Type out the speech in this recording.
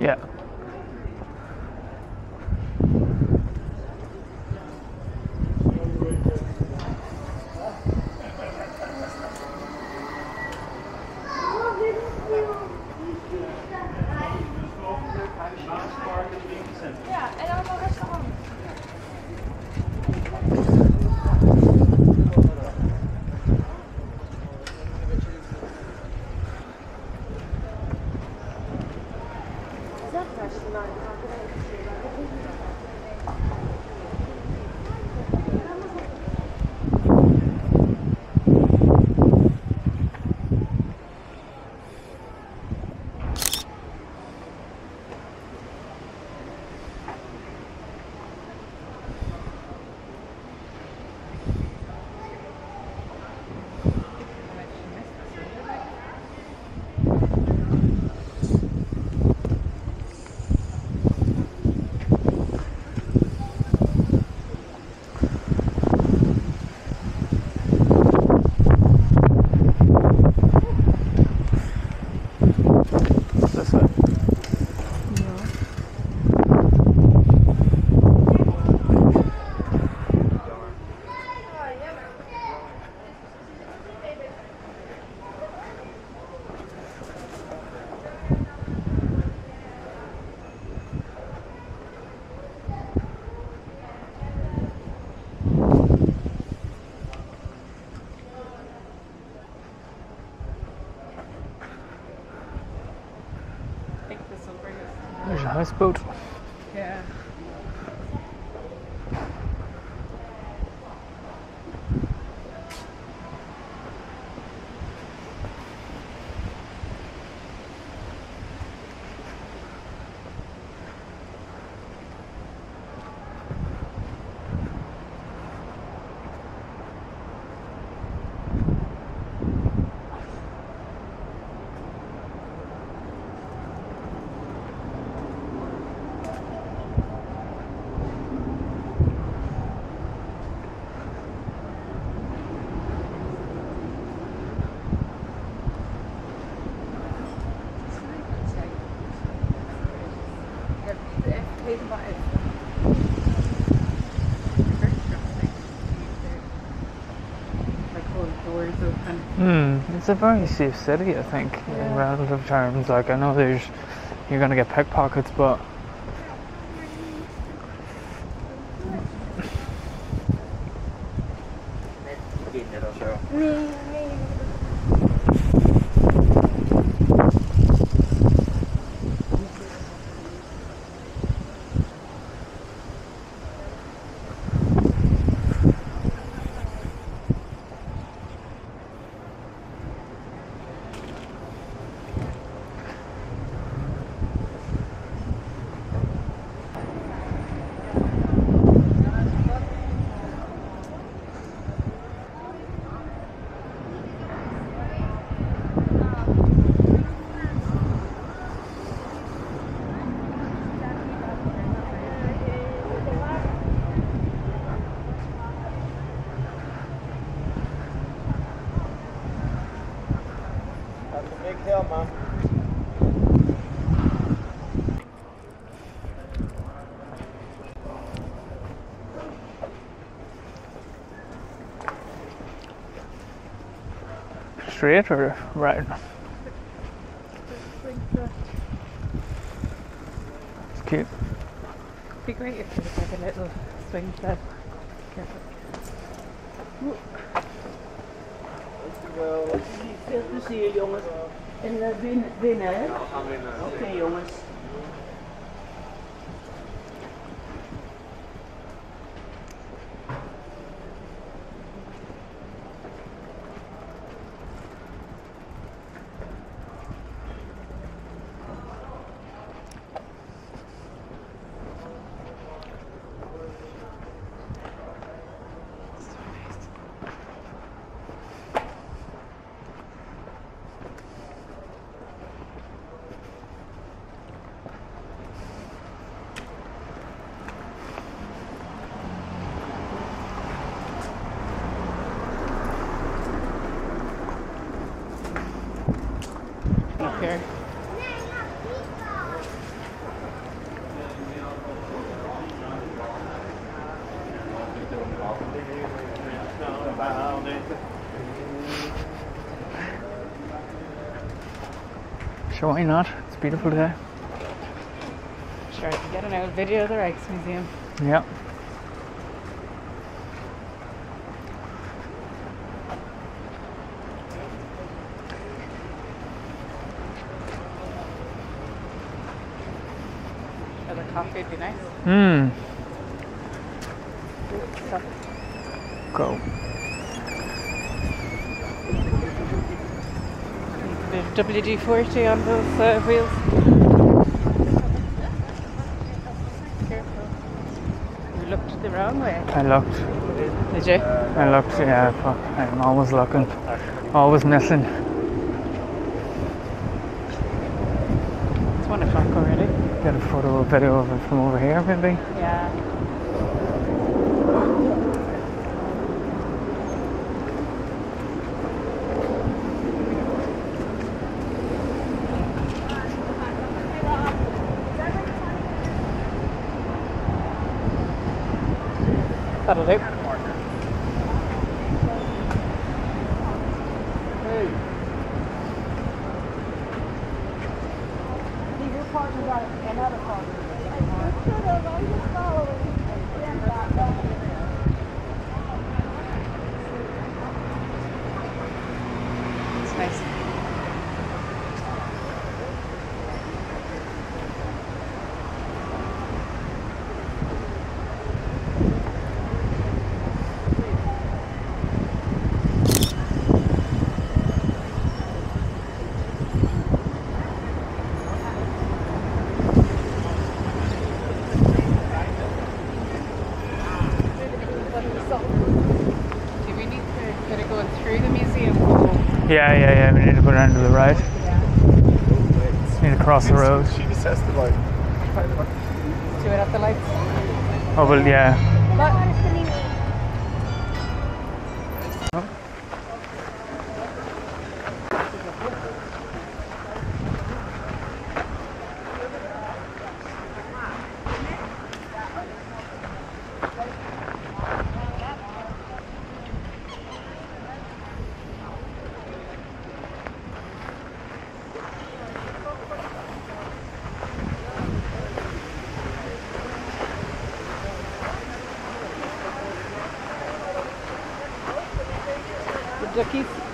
Yeah. Ja, en dan nog restaurant. There's a houseboat. Yeah. It's a very safe city, I think, in relative terms. Like, I know you're gonna get pickpockets, but straight or right? It's cute. It'd be great if there was like a little swing set. Veel plezier jongens. En binnen hè? Oké jongens. Here. Sure, why not? It's a beautiful day. Sure, I can get an old video of the Rijksmuseum. Yeah. Another coffee would be nice. So, Go. a bit of WD-40 on those wheels. Careful. You looked the wrong way. I looked. Did you? I looked, yeah, fuck. I'm always looking. Always missing. It's 1 o'clock already. Get a photo or video of it from over here, maybe. Yeah. That'll do. It's nice. Do we need to get it going through the museum? Yeah. We need to go down to the right. Need to cross the road. She just has to like. Do it at the lights. Oh, well, yeah. The duckies.